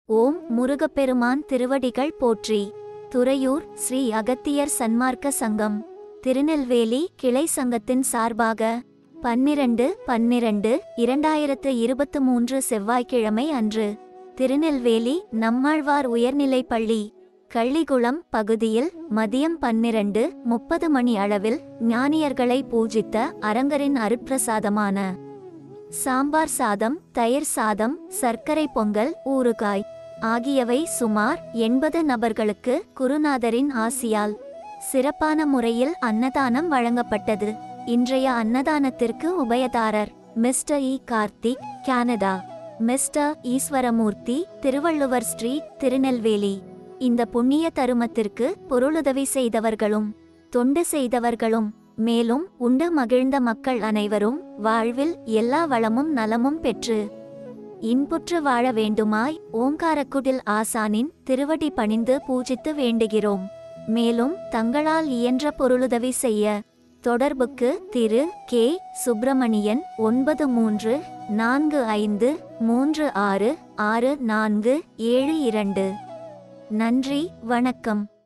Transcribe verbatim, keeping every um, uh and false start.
ஓம் முருகப்பெருமான் திருவடிகள் போற்றி. துறையூர் ஸ்ரீ அகத்தியர் சன்மார்க்க சங்கம் திருநெல்வேலி கிளை சங்கத்தின் சார்பாக பன்னிரண்டு பன்னிரண்டு இரண்டாயிரத்து இருபத்து மூன்று செவ்வாய்க்கிழமை அன்று திருநெல்வேலி நம்மாழ்வார் உயர்நிலைப் பள்ளி கள்ளிகுளம் பகுதியில் மதியம் பன்னிரண்டு முப்பது மணி அளவில் ஞானியர்களை பூஜித்த அரங்கரின் அருட்பிரசாதமான சாம்பார் சாதம், தயிர் சாதம், சர்க்கரை பொங்கல், ஊறுகாய் ஆகியவை சுமார் எண்பது நபர்களுக்கு குருநாதரின் ஆசியால் சிறப்பான முறையில் அன்னதானம் வழங்கப்பட்டது. இன்றைய அன்னதானத்திற்கு உபயதாரர் Mr E Karthik, Canada. Mr Eswaramoorthy, Thiruvalluvar street, Tirunelveli. இந்த புண்ணிய தருமத்திற்கு பொருளுதவி செய்தவர்களும் தொண்டு செய்தவர்களும் மேலும் உண்டு மகிழ்ந்த மக்கள் அனைவரும் வாழ்வில் எல்லா வளமும் நலமும் பெற்று இன்புற்று வாழ வேண்டுமாய் ஓங்காரக்குடில் ஆசானின் திருவடி பணிந்து பூஜித்து வேண்டுகிறோம். மேலும் தங்களால் இயன்ற பொருளுதவி செய்ய தொடர்புக்கு திரு கே சுப்பிரமணியன் ஒன்பது மூன்று நான்கு ஐந்து மூன்று ஆறு ஆறு நான்கு ஏழு இரண்டு. நன்றி, வணக்கம்.